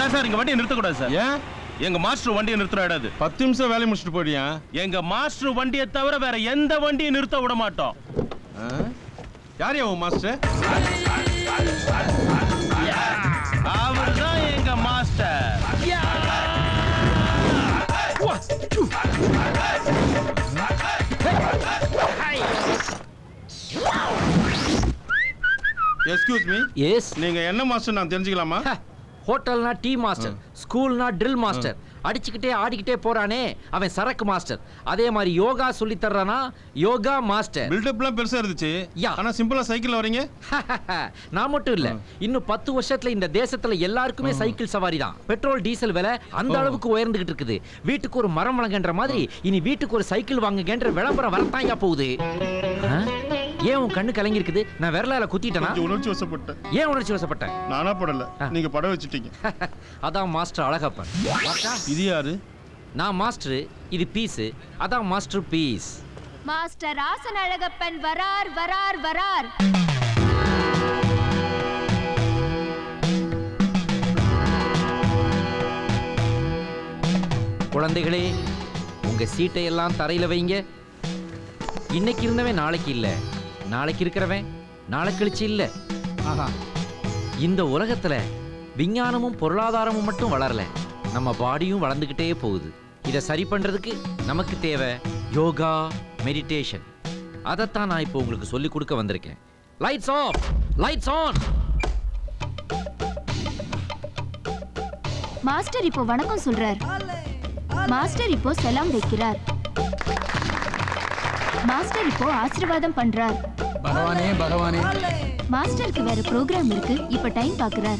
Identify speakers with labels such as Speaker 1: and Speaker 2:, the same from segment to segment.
Speaker 1: Sir இங்க வண்டியை நிறுத்தக்கூடாது sir.
Speaker 2: ஏன்?
Speaker 1: எங்க மாஸ்டர் வண்டியை நிறுத்த இடாது.
Speaker 2: 10 நிமிஷம் வேலையை முடிச்சுட்டு போயிடியா?
Speaker 1: எங்க மாஸ்டர் வண்டியை தவிர வேற எந்த வண்டியும் நிறுத்த விட மாட்டோம்.
Speaker 2: யார் உன் மாஸ்டர்?
Speaker 1: அவர்தான் எங்க மாஸ்டர்.
Speaker 2: Excuse me.
Speaker 3: எஸ்.
Speaker 2: நீங்க என்ன மாஸ்டர் நான் தெரிஞ்சுக்கலாமா?
Speaker 3: ஹோட்டல்னா டீ மாஸ்டர், ஸ்கூல்னா ட்ரில் மாஸ்டர். அடிச்சுக்கிட்டே ஆடிக்கிட்டே போறானே அவன் சரக்கு மாஸ்டர். அதே மாதிரி யோகா சொல்லி தர்றானா யோகா மாஸ்டர்.
Speaker 2: பில்டப்லாம் பெருசா இருந்துச்சு. ஆனா சிம்பிளா சைக்கிள்ல வரீங்க.
Speaker 3: நான் மட்டும் இல்ல, இன்னும் 10 வருஷத்துல இந்த தேசத்துல எல்லாருக்குமே சைக்கிள் சவாரி தான். பெட்ரோல் டீசல் விலை அந்த அளவுக்கு உயர்ந்துகிட்டு இருக்குது. வீட்டுக்கு ஒரு மரம் வழங்குன்ற மாதிரி இனி வீட்டுக்கு ஒரு சைக்கிள் வாங்குங்கன்ற விளம்பரம் வரத்தாயா போகுது. ஏன் உன் கண்ணு கலங்கி இருக்குது? நான் விரலால குத்திட்டேனா?
Speaker 2: உணர்ச்சி வசப்பட்டேன்.
Speaker 3: ஏன் உணர்ச்சி வசப்பட்டேன்?
Speaker 2: நானா படல, நீங்க படம் வச்சிட்டீங்க.
Speaker 3: அதான் மாஸ்டர் அழகப்பன்.
Speaker 2: இது யாரு?
Speaker 3: நான் மாஸ்டர், இது பீஸ். அதான் masterpiece.
Speaker 4: Master Asan Alagappan வரார் வரார் வரார்.
Speaker 3: குழந்தைகளே, உங்க சீட்டை எல்லாம் தரையில வைங்க. இன்னைக்கு இருந்தவன் நாளைக்கு இல்ல, நாளைக்கு இருக்கிறவன் நாளை கழிச்சு இல்ல. இந்த உலகத்துல விஞ்ஞானமும் பொருளாதாரமும் மட்டும் வளரல, நம்ம பாடியும் வளர்ந்துகிட்டே போகுது. இதை சரி பண்றதுக்கு நமக்கு தேவை யோகா, மெடிடேஷன். அதைத்தான் நான் இப்போ உங்களுக்கு சொல்லி கொடுக்க வந்திருக்கேன். Lights off, lights on.
Speaker 4: Master இப்போ வணக்கம் சொல்றார். மாஸ்டர் இப்போ சலாம் வைக்கிறார். மாஸ்டர் இப்போ ஆசீர்வாதம் பண்றார்.
Speaker 5: பகவானே பகவானே.
Speaker 4: மாஸ்டருக்கு வேற ப்ரோகிராம் இருக்கு, இப்ப டைம் பாக்குறார்.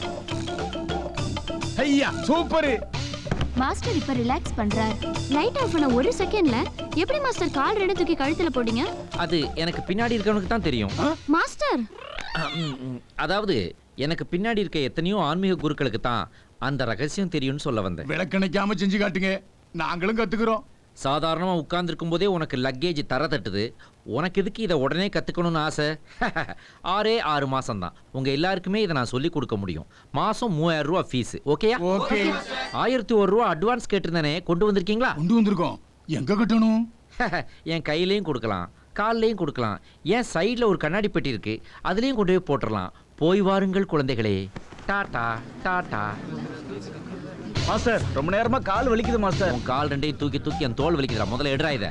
Speaker 5: ஐயா சூப்பர்.
Speaker 4: மாஸ்டர் இப்ப ரிலாக்ஸ் பண்றார். லைட் ஆஃப் பண்ண ஒரு செகண்ட்ல எப்படி மாஸ்டர் கால் ரெண்டு தூக்கி கழுத்துல போடுங்க?
Speaker 3: அது எனக்கு பின்னாடி இருக்கவனுக்கு தான் தெரியும்.
Speaker 4: மாஸ்டர்,
Speaker 3: அதாவது எனக்கு பின்னாடி இருக்க எத்தனையோ ஆன்மீக குருக்களுக்கு தான் அந்த ரகசியம் தெரியும்னு சொல்ல வந்தேன்.
Speaker 5: விளக்கணைக்காம செஞ்சு காட்டுங்க, நாங்களும் கத்துக்கிறோம்.
Speaker 3: சாதாரணமாக உட்கார்ந்துருக்கும் போதே உனக்கு லக்கேஜ் தர தட்டுது. உனக்கு எதுக்கு இதை உடனே கற்றுக்கணும்னு ஆசை? 6 மாதம் தான். உங்கள் எல்லாருக்குமே இதை நான் சொல்லிக் கொடுக்க முடியும். மாதம் 3000 ரூபா ஃபீஸு. ஓகேயா?
Speaker 5: ஓகே.
Speaker 3: 1001 ரூபா அட்வான்ஸ் கேட்டிருந்தானே, கொண்டு வந்திருக்கீங்களா?
Speaker 5: கொண்டு வந்திருக்கோம். எங்க கட்டணும்?
Speaker 3: என் கையிலையும் கொடுக்கலாம், கால்லையும் கொடுக்கலாம். ஏன் சைடில் ஒரு கண்ணாடி பெட்டி இருக்கு, அதுலேயும் கொண்டு போய் போட்டுடலாம். போய் வாருங்கள் குழந்தைகளே. டாடா டாடா.
Speaker 1: மாஸ்டர் ரொம்ப நேரமா கால் வலிக்குது மாஸ்டர்.
Speaker 3: உன் கால் ரெண்டையும் தூக்கி தூக்கி என் தோல் வலிக்குதுடா. முதல்ல எடுறா இதை.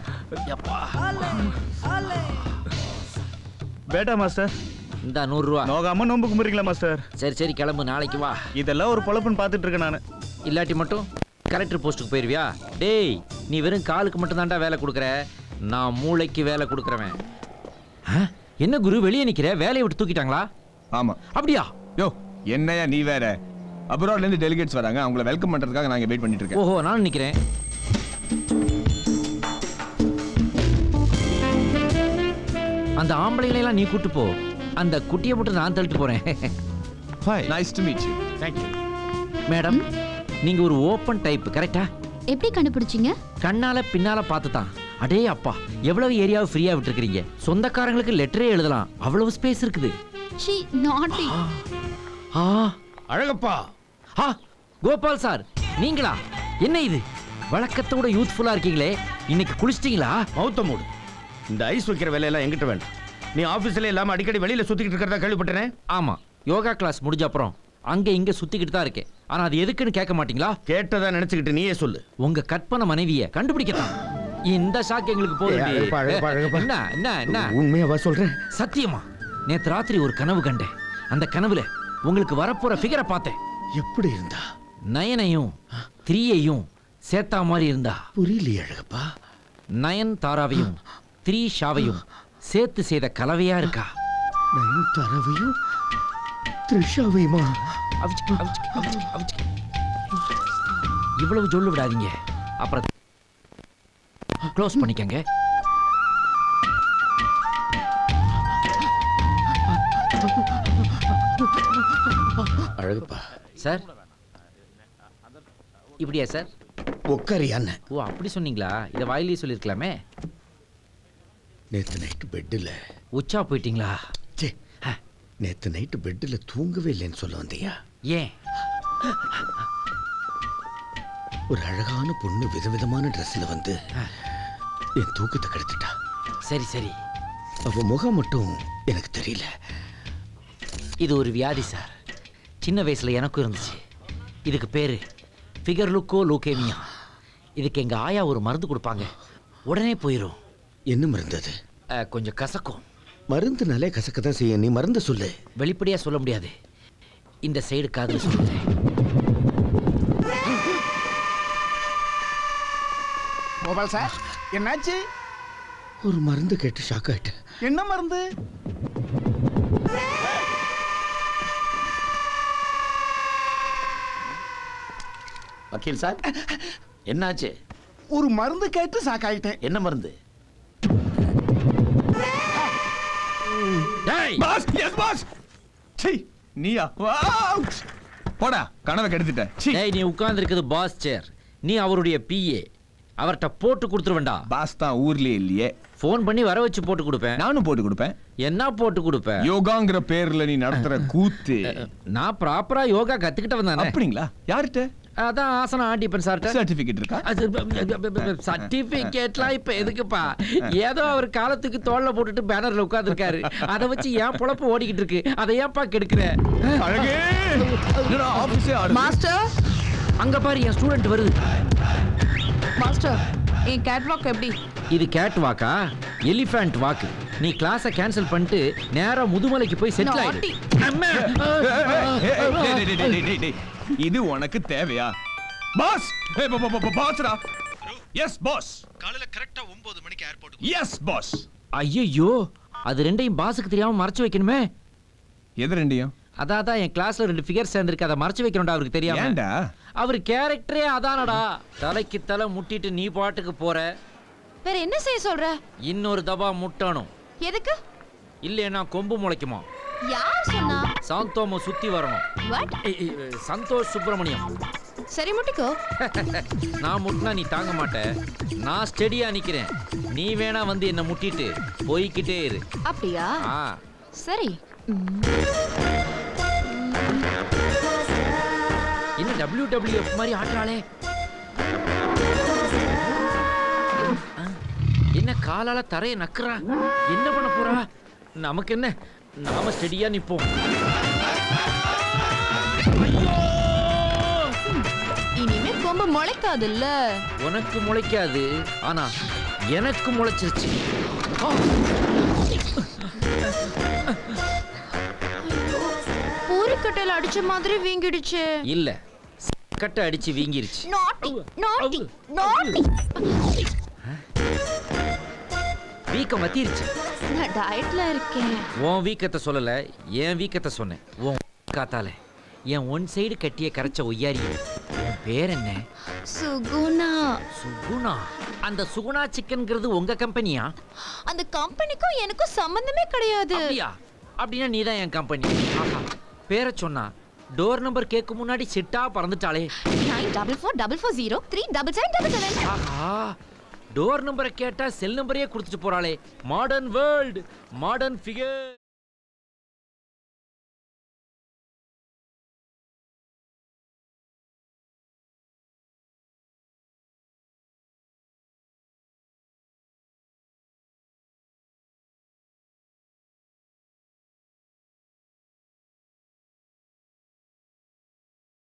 Speaker 1: பேட்டா மாஸ்டர்,
Speaker 3: இந்த 100 ரூபா.
Speaker 1: நோகாம நோம்பு கும்பிடுறீங்களா மாஸ்டர்?
Speaker 3: சரி சரி கிளம்பு, நாளைக்கு வா.
Speaker 1: இதெல்லாம் ஒரு பொழப்புன்னு பார்த்துட்டு இருக்கேன் நான்.
Speaker 3: இல்லாட்டி மட்டும் கலெக்டர் போஸ்ட்டுக்கு போயிருவியா? டேய், நீ வெறும் காலுக்கு மட்டும் தான்டா வேலை கொடுக்குற, நான் மூளைக்கு வேலை கொடுக்குறவன். என்ன குரு வெளியே நிக்கிற? வேலையை விட்டு தூக்கிட்டாங்களா?
Speaker 6: ஆமா.
Speaker 3: அப்படியா?
Speaker 6: யோ என்னையா நீ வேற? அப்ராட்ல இருந்து டெலிகேட்ஸ் வராங்க, அவங்கள வெல்கம் பண்றதுக்காக நான் வெயிட் பண்ணிட்டு இருக்கேன்.
Speaker 3: ஓஹோ, நானும் நிக்கிறேன். அந்த ஆம்பளைகளை எல்லாம் நீ கூட்டு போ, அந்த குட்டியை மட்டும் நான் தள்ளிட்டு போறேன்.
Speaker 6: Hi, nice to meet you.
Speaker 3: Thank you. Madam, நீங்க ஒரு ஓபன் டைப் கரெக்ட்டா?
Speaker 4: எப்படி கண்டுபிடிச்சீங்க?
Speaker 3: கண்ணால பின்னால பார்த்து தான். அடே அப்பா, எவ்வளவு ஏரியாவை ஃப்ரீயா விட்டுருக்கீங்க. சொந்தக்காரங்களுக்கு லெட்டரே எழுதலாம், அவ்வளவு ஸ்பேஸ் இருக்குது.
Speaker 4: ஷீ நாட்டி.
Speaker 5: அழகப்பா.
Speaker 3: கோபால் சார், நீங்களா? என்ன இது வழக்கத்தோட யூத்ஃபுல்லா இருக்கீங்களே, இன்னைக்கு குளிச்சிட்டீங்களா?
Speaker 1: மௌத்த மூடு. இந்த ஐஸ் வைக்கிற வேலையெல்லாம் எங்கிட்ட வேண்டாம். நீ ஆபீஸ்ல இல்லாம அடிக்கடி வெளியில சுத்திக்கிட்டு இருக்கிறதா கேள்விப்பட்டேன்.
Speaker 3: ஆமா, யோகா கிளாஸ் முடிஞ்ச அப்புறம் அங்க இங்க சுத்திக்கிட்டு தான் இருக்கேன். ஆனா அது எதுக்குன்னு கேட்க மாட்டீங்களா?
Speaker 1: கேட்டதா நினைச்சுக்கிட்டு நீயே சொல்லு.
Speaker 3: உங்க கற்பனை மனைவிய கண்டுபிடிக்கத்தான். இந்த ஷாக் எங்களுக்கு போதும். என்ன என்ன என்ன
Speaker 1: உண்மையாவா சொல்றேன்?
Speaker 3: சத்தியமா. நேத்து ராத்திரி ஒரு கனவு கண்டேன். அந்த கனவுல உங்களுக்கு வரப்போற ஃபிகரை பார்த்தேன்.
Speaker 1: எப்படி இருந்தா?
Speaker 3: நயனையும் 3ஐயும் சேர்த்தா மாதிரி இருந்தா.
Speaker 1: புரியலையே அழகப்பா.
Speaker 3: நயன் தாராவையும் 3 ஷாவையும் சேர்த்து செய்த கலவையா இருக்கா.
Speaker 1: நயன் தாராவையும் த்ரிஷாவையுமா?
Speaker 3: இவ்வளவு சொல்லு விடாதீங்க, அப்புறம் க்ளோஸ் பண்ணிக்கங்க.
Speaker 1: அழகப்பா
Speaker 3: சார், இப்படியா சார்?
Speaker 1: உட்காரியான்னு.
Speaker 3: ஓ அப்படி சொன்னீங்களா? இதை வாயிலே சொல்லியிருக்கலாமே.
Speaker 1: நேற்று நைட்டு பெட்டில்
Speaker 3: உச்சா போயிட்டீங்களா?
Speaker 1: நேற்று நைட்டு பெட்டில் தூங்கவே இல்லைன்னு சொல்ல வந்தியா?
Speaker 3: ஏன்?
Speaker 1: ஒரு அழகான பொண்ணு விதவிதமான ட்ரெஸ்ல வந்து என் தூக்கத்தை கெடுத்துட்டா.
Speaker 3: சரி சரி,
Speaker 1: அவ முகம் மட்டும் எனக்கு தெரியல.
Speaker 3: இது ஒரு வியாதி சார். சின்ன வயசுல எனக்கும் இருந்துச்சு. இதுக்கு பேரு ஃபிகர் லுக்கோ லூகேமியா. இதுக்கு எங்க ஆயா ஒரு மருந்து கொடுப்பாங்க, உடனே போயிடும்.
Speaker 1: என்ன மருந்து அது?
Speaker 3: கொஞ்சம் கசக்கும்.
Speaker 1: மருந்துனாலே கசக்க தான் செய்ய. நீ மருந்து சொல்லு.
Speaker 3: வெளிப்படையா சொல்ல முடியாது. இந்த சைடு காதுல சொல்றேன்.
Speaker 7: கோபால் சார், என்னாச்சு?
Speaker 1: ஒரு மருந்து கேட்டு ஷாக் ஆயிட்டேன்.
Speaker 7: என்ன மருந்து?
Speaker 1: வக்கீல் சார், என்னாச்சு?
Speaker 7: ஒரு மருந்து கேட்டு ஷாக் ஆயிட்டேன்.
Speaker 1: என்ன மருந்து?
Speaker 6: Pass, S pass. சீ, நீயா? போடா, கனவை கெடுத்துட்ட.
Speaker 3: டேய், நீ உட்கார்ந்து இருக்குது பாஸ் சேர். நீ அவருடைய பிஏ. அவர்கிட்ட போட்டு கொடுத்துருவேண்டா.
Speaker 6: பாஸ் தான் ஊர்லயே இல்லையே.
Speaker 3: ஃபோன் பண்ணி வர வச்சு போட்டு கொடுப்பேன்.
Speaker 6: நானும் போட்டு கொடுப்பேன்.
Speaker 3: என்ன போட்டு கொடுப்பேன்?
Speaker 6: யோகாங்கிற பேர்ல நீ நடத்துற கூத்து.
Speaker 3: நான் ப்ராப்பரா யோகா கத்துக்கிட்டு வந்தானே.
Speaker 6: அப்படிங்களா? யார்கிட்ட?
Speaker 3: அதான் ஆசனம் ஆண்டிப்பன் சார்ட்ட.
Speaker 6: சர்டிபிகேட் இருக்கா?
Speaker 3: சர்டிபிகேட்லாம் இப்ப எதுக்குப்பா? ஏதோ அவர் காலத்துக்கு தோல்ல போட்டுட்டு பேனர்ல உட்கார்ந்துருக்காரு. அதை வச்சு ஏன் பொழப்பு ஓடிக்கிட்டு இருக்கு. அதை ஏன்ப்பா கெடுக்கிற?
Speaker 6: அழகே, என்னடா ஆபீஸே ஆடுது.
Speaker 8: மாஸ்டர்,
Speaker 3: அங்க பாரு, என் ஸ்டூடெண்ட் வருது.
Speaker 8: மாஸ்டர், என் கேட்வாக் எப்படி? இது
Speaker 3: கேட் வாக்கா? எலிஃபண்ட் வாக்கு. நீ கிளாஸை கேன்சல் பண்ணிட்டு நேரா முதுமலைக்கு போய் செட்டில் ஆயிடு.
Speaker 6: இது உனக்கு தேவையா? பாஸ், பாஸ்ரா. Yes boss.
Speaker 1: காலையில கரெக்ட்டா 9 மணிக்கு ஏர்போர்ட்.
Speaker 6: S pass.
Speaker 3: ஐயோ, அது ரெண்டையும் பாஸுக்கு தெரியாம மறைச்சு வைக்கணுமே.
Speaker 6: எது ரெண்டையும்?
Speaker 3: அதான் என் கிளாஸ்ல 2 ஃபிகர் சேர்ந்திருக்கு. அதை மறைச்சு வைக்கணும்டா அவருக்கு தெரியாம.
Speaker 6: ஏன்டா?
Speaker 3: அவர் கேரக்டரே அதானடா. தலைக்கு தலை முட்டிட்டு நீ பாட்டுக்கு போற.
Speaker 8: வேற என்ன செய்ய சொல்ற?
Speaker 3: இன்னொரு தபா முட்டணும்.
Speaker 8: எதுக்கு?
Speaker 3: இல்லைன்னா கொம்பு முளைக்குமா.
Speaker 8: யார் சொன்னா?
Speaker 3: சாந்தோம சுத்தி வரணும்.
Speaker 8: வாட்?
Speaker 3: சந்தோஷ் சுப்பிரமணியம்.
Speaker 8: சரி, முட்டிக்கோ.
Speaker 3: நான் முட்டினா நீ தாங்க மாட்ட. நான் ஸ்டெடியா நிக்கிறேன். நீ வேணா வந்து என்ன முட்டிட்டு போய்கிட்டே இரு.
Speaker 8: அப்படியா? சரி.
Speaker 3: என்ன WWF மாதிரி ஆட்டாளே? என்ன காலால தரைய நக்குறா? என்ன பண்ண போறா? நமக்கு என்ன, நாம ஸ்டெடியா நிப்போம்.
Speaker 8: இனிமே கொம்பு முளைக்காதுல்ல.
Speaker 3: உனக்கு முளைக்காது, ஆனா எனக்கு முளைச்சிருச்சு.
Speaker 8: பூரிக்கட்டையில அடிச்ச மாதிரி வீங்கிடுச்சு.
Speaker 3: இல்ல, கட்டை அடிச்சு வீங்கிருச்சு.
Speaker 8: நாட்டி நாட்டி நாட்டி.
Speaker 3: வீக்கம் வத்திருச்சு.
Speaker 8: நான் டயட்ல இருக்கேன்.
Speaker 3: உன் வீக்கத்தை சொல்லல, என் வீக்கத்தை சொன்னேன். உன் காத்தால என் ஒன் சைடு கட்டிய கரைச்ச ஒய்யாரி. உன் பேர் என்ன?
Speaker 8: சுகுணா.
Speaker 3: சுகுணா? அந்த சுகுணா சிக்கன்ங்கிறது உங்க கம்பெனியா?
Speaker 8: அந்த கம்பெனிக்கும் எனக்கும் சம்பந்தமே கிடையாது.
Speaker 3: அப்படியா? அப்படின்னா நீதான் என் கம்பெனி. ஆஹா, பேரை சொன்னா டோர் நம்பர் கேட்க முன்னாடி சிட்டா பறந்துட்டாளே.
Speaker 8: 9444037777.
Speaker 3: ஆஹா, டோர் நம்பரை கேட்டா செல் நம்பரே கொடுத்துட்டு போறாளே. Modern world, modern figure.